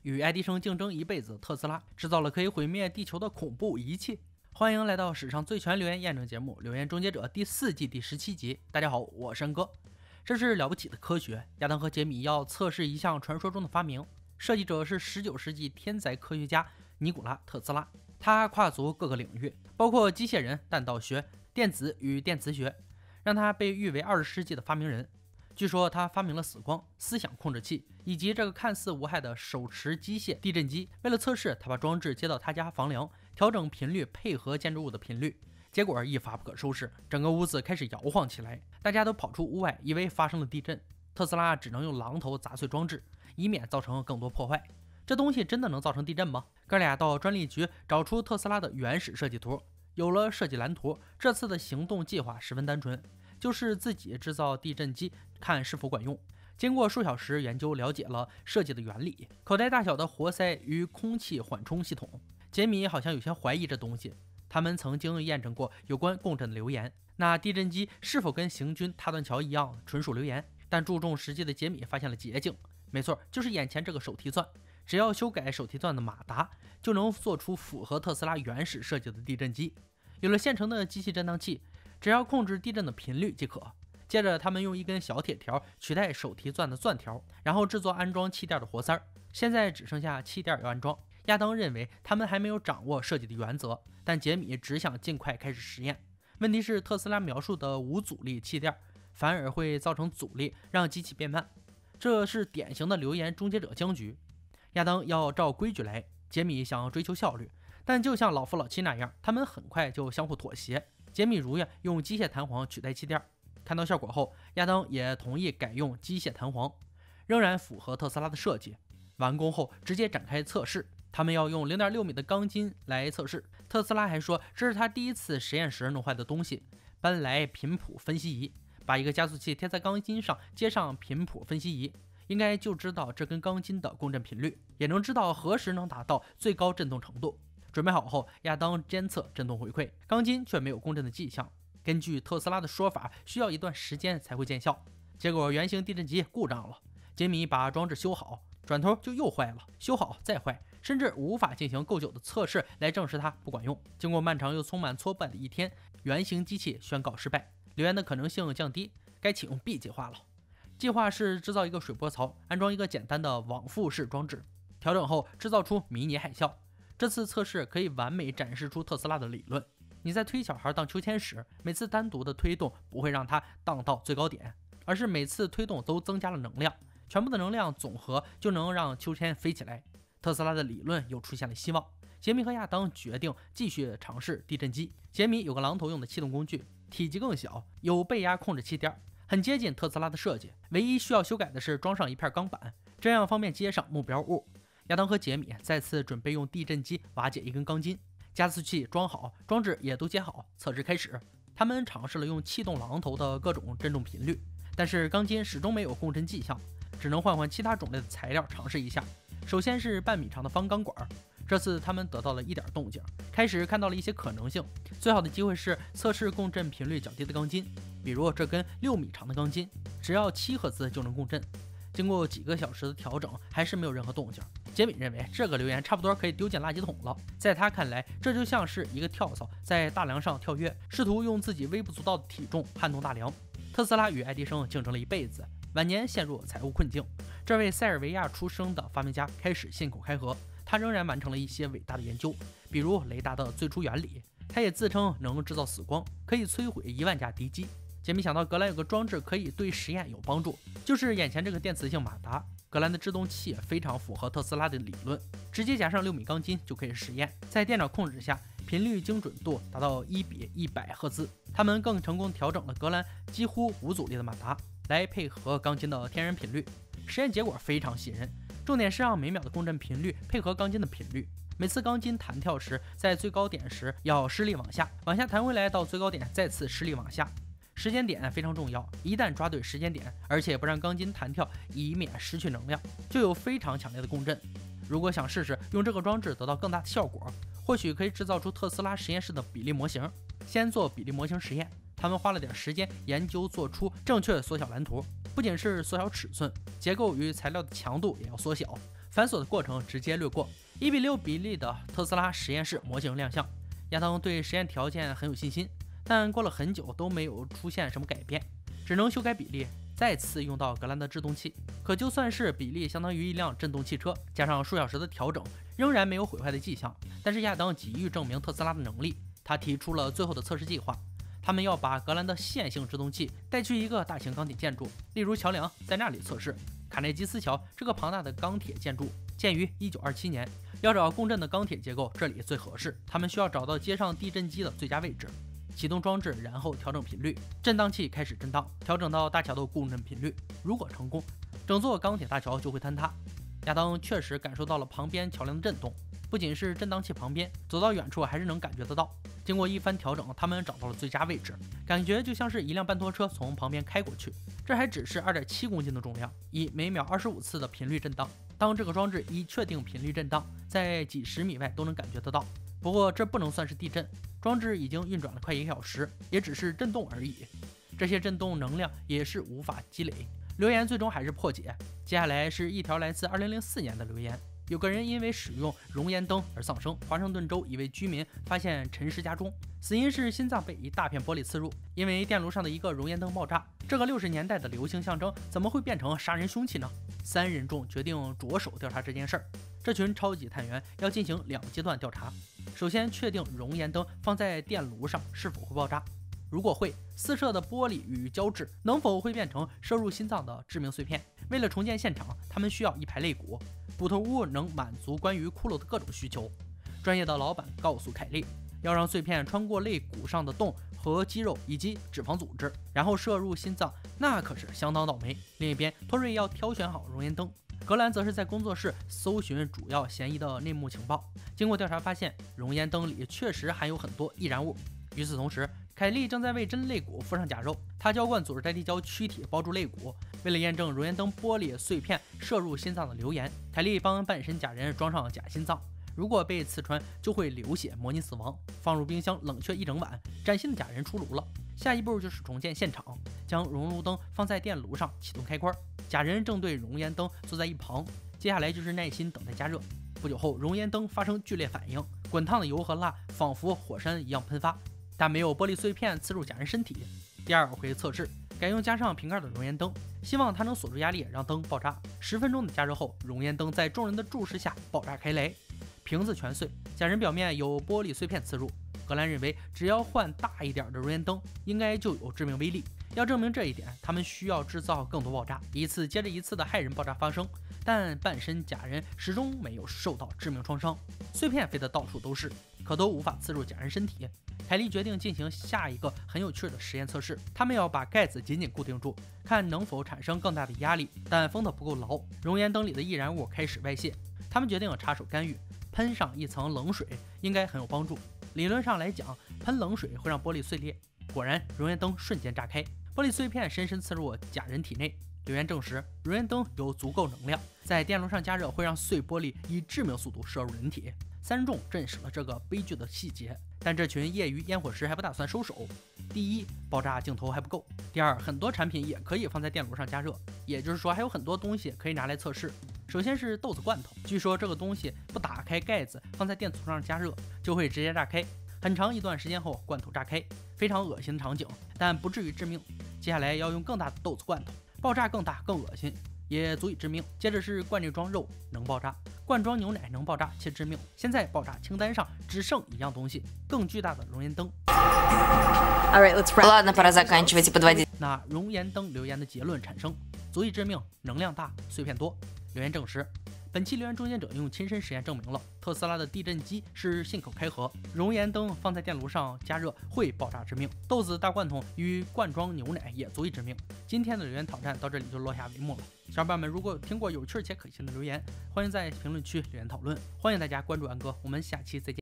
与爱迪生竞争一辈子，特斯拉制造了可以毁灭地球的恐怖仪器。欢迎来到史上最全留言验证节目《留言终结者》第4季第17集。大家好，我是安哥。这是了不起的科学，亚当和杰米要测试一项传说中的发明，设计者是19世纪天才科学家尼古拉·特斯拉。他跨足各个领域，包括机械人、弹道学、电子与电磁学，让他被誉为20世纪的发明人。据说他发明了死光、思想控制器以及这个看似无害的手持机械地震机。为了测试，他把装置接到他家房梁，调整频率配合建筑物的频率，结果一发不可收拾，整个屋子开始摇晃起来，大家都跑出屋外，以为发生了地震。特斯拉只能用榔头砸碎装置，以免造成更多破坏。这东西真的能造成地震吗？哥俩到专利局找出特斯拉的原始设计图，有了设计蓝图。这次的行动计划十分单纯，就是自己制造地震机，看是否管用。经过数小时研究，了解了设计的原理：口袋大小的活塞与空气缓冲系统。杰米好像有些怀疑这东西，他们曾经验证过有关共振的流言。那地震机是否跟行军踏断桥一样，纯属流言？但注重实际的杰米发现了捷径，没错，就是眼前这个手提钻。只要修改手提钻的马达，就能做出符合特斯拉原始设计的地震机。有了现成的机器振荡器，只要控制地震的频率即可。接着他们用一根小铁条取代手提钻的钻条，然后制作安装气垫的活塞。现在只剩下气垫要安装。亚当认为他们还没有掌握设计的原则，但杰米只想尽快开始实验。问题是特斯拉描述的无阻力气垫反而会造成阻力，让机器变慢。这是典型的流言终结者僵局。亚当要照规矩来，杰米想追求效率，但就像老夫老妻那样，他们很快就相互妥协。杰米如愿用机械弹簧取代气垫，看到效果后，亚当也同意改用机械弹簧，仍然符合特斯拉的设计。完工后直接展开测试，他们要用 0.6 米的钢筋来测试。特斯拉还说这是他第一次实验时弄坏的东西，搬来频谱分析仪，把一个加速器贴在钢筋上，接上频谱分析仪，应该就知道这根钢筋的共振频率，也能知道何时能达到最高振动程度。准备好后，亚当监测振动回馈，钢筋却没有共振的迹象。根据特斯拉的说法，需要一段时间才会见效。结果原型地震机故障了，杰米把装置修好，转头就又坏了，修好再坏，甚至无法进行够久的测试来证实它不管用。经过漫长又充满挫败的一天，原型机器宣告失败，留言的可能性降低，该启用 B 计划了。计划是制造一个水波槽，安装一个简单的往复式装置，调整后制造出迷你海啸。这次测试可以完美展示出特斯拉的理论。你在推小孩荡秋千时，每次单独的推动不会让它荡到最高点，而是每次推动都增加了能量，全部的能量总和就能让秋千飞起来。特斯拉的理论又出现了希望。杰米和亚当决定继续尝试地震机。杰米有个榔头用的气动工具，体积更小，有背压控制气垫，很接近特斯拉的设计。唯一需要修改的是装上一片钢板，这样方便接上目标物。亚当和杰米再次准备用地震机瓦解一根钢筋，加速器装好，装置也都接好，测试开始。他们尝试了用气动榔头的各种振动频率，但是钢筋始终没有共振迹象，只能换其他种类的材料尝试一下。首先是半米长的方钢管，这次他们得到了一点动静，开始看到了一些可能性。最好的机会是测试共振频率较低的钢筋，比如这根6米长的钢筋，只要7赫兹就能共振。经过几个小时的调整，还是没有任何动静。杰米认为这个留言差不多可以丢进垃圾桶了。在他看来，这就像是一个跳蚤在大梁上跳跃，试图用自己微不足道的体重撼动大梁。特斯拉与爱迪生竞争了一辈子，晚年陷入财务困境。这位塞尔维亚出生的发明家开始信口开河，他仍然完成了一些伟大的研究，比如雷达的最初原理。他也自称能制造死光，可以摧毁1万架敌机。杰米想到格兰有个装置可以对实验有帮助，就是眼前这个电磁性马达。格兰的制动器非常符合特斯拉的理论，直接加上6米钢筋就可以实验。在电脑控制下，频率精准度达到1:100赫兹。他们更成功调整了格兰几乎无阻力的马达，来配合钢筋的天然频率。实验结果非常吸引人，重点是让每秒的共振频率配合钢筋的频率。每次钢筋弹跳时，在最高点时要施力往下，往下弹回来到最高点，再次施力往下。时间点非常重要，一旦抓对时间点，而且不让钢筋弹跳，以免失去能量，就有非常强烈的共振。如果想试试用这个装置得到更大的效果，或许可以制造出特斯拉实验室的比例模型。先做比例模型实验，他们花了点时间研究做出正确缩小蓝图，不仅是缩小尺寸，结构与材料的强度也要缩小， 繁琐的过程直接略过。1:6比例的特斯拉实验室模型亮相，亚当对实验条件很有信心，但过了很久都没有出现什么改变，只能修改比例，再次用到格兰的制动器。可就算是比例相当于一辆震动汽车，加上数小时的调整，仍然没有毁坏的迹象。但是亚当急于证明特斯拉的能力，他提出了最后的测试计划。他们要把格兰的线性制动器带去一个大型钢铁建筑，例如桥梁，在那里测试。卡内基斯桥这个庞大的钢铁建筑建于1927年，要找共振的钢铁结构，这里最合适。他们需要找到接上地震机的最佳位置，启动装置，然后调整频率，震荡器开始震荡，调整到大桥的共振频率。如果成功，整座钢铁大桥就会坍塌。亚当确实感受到了旁边桥梁的震动，不仅是震荡器旁边，走到远处还是能感觉得到。经过一番调整，他们找到了最佳位置，感觉就像是一辆半拖车从旁边开过去。这还只是2.7公斤的重量，以每秒25次的频率震荡。当这个装置一确定频率震荡，在几十米外都能感觉得到。不过这不能算是地震，装置已经运转了快1个小时，也只是震动而已。这些震动能量也是无法积累。留言最终还是破解。接下来是一条来自2004年的留言。有个人因为使用熔岩灯而丧生，华盛顿州一位居民发现沉尸家中，死因是心脏被一大片玻璃刺入，因为电炉上的一个熔岩灯爆炸。这个60年代的流行象征怎么会变成杀人凶器呢？3人众决定着手调查这件事儿。这群超级探员要进行2阶段调查，首先确定熔岩灯放在电炉上是否会爆炸，如果会，四射的玻璃与胶质能否会变成射入心脏的致命碎片。为了重建现场，他们需要一排肋骨，骨头屋能满足关于骷髅的各种需求。专业的老板告诉凯利，要让碎片穿过肋骨上的洞和肌肉以及脂肪组织，然后射入心脏，那可是相当倒霉。另一边，托瑞要挑选好熔岩灯，格兰则是在工作室搜寻主要嫌疑的内幕情报。经过调查发现，熔岩灯里确实含有很多易燃物。与此同时，凯利正在为真肋骨敷上假肉，他浇灌组织代替胶躯体包住肋骨。为了验证熔岩灯玻璃碎片射入心脏的流言，凯利帮半身假人装上假心脏，如果被刺穿就会流血，模拟死亡，放入冰箱冷却1整晚。崭新的假人出炉了，下一步就是重建现场，将熔炉灯放在电炉上，启动开关。假人正对熔岩灯坐在一旁，接下来就是耐心等待加热。不久后，熔岩灯发生剧烈反应，滚烫的油和蜡仿佛火山一样喷发，但没有玻璃碎片刺入假人身体。第2回测试改用加上瓶盖的熔岩灯，希望它能锁住压力，让灯爆炸。10分钟的加热后，熔岩灯在众人的注视下爆炸开来，瓶子全碎，假人表面有玻璃碎片刺入。格兰认为，只要换大一点的熔岩灯，应该就有致命威力。要证明这一点，他们需要制造更多爆炸，一次接着一次的骇人爆炸发生。但半身假人始终没有受到致命创伤，碎片飞得到处都是，可都无法刺入假人身体。凯利决定进行下一个很有趣的实验测试，他们要把盖子紧紧固定住，看能否产生更大的压力，但封得不够牢，熔岩灯里的易燃物开始外泄。他们决定插手干预，喷上一层冷水应该很有帮助。理论上来讲，喷冷水会让玻璃碎裂。果然，熔岩灯瞬间炸开，玻璃碎片深深刺入假人体内。留言证实，熔岩灯有足够能量，在电炉上加热会让碎玻璃以致命速度射入人体。3人众证实了这个悲剧的细节，但这群业余烟火师还不打算收手。第一，爆炸镜头还不够；第2，很多产品也可以放在电炉上加热，也就是说还有很多东西可以拿来测试。首先是豆子罐头，据说这个东西不打开盖子放在电炉上加热就会直接炸开，很长一段时间后罐头炸开，非常恶心的场景，但不至于致命。接下来要用更大的豆子罐头，爆炸更大更恶心，也足以致命。接着是罐内装肉，能爆炸；罐装牛奶能爆炸且致命。现在爆炸清单上只剩一样东西，更巨大的熔岩灯。 Ладно, пора заканчивать и подводить. 那熔岩灯留言的结论产生，足以致命，能量大，碎片多。留言证实，本期留言中间者用亲身实验证明了特斯拉的地震机是信口开河，熔岩灯放在电炉上加热会爆炸致命，豆子大罐头与罐装牛奶也足以致命。今天的留言挑战到这里就落下帷幕了。小伙伴们，如果有听过有趣且可信的留言，欢迎在评论区留言讨论，欢迎大家关注安哥，我们下期再见。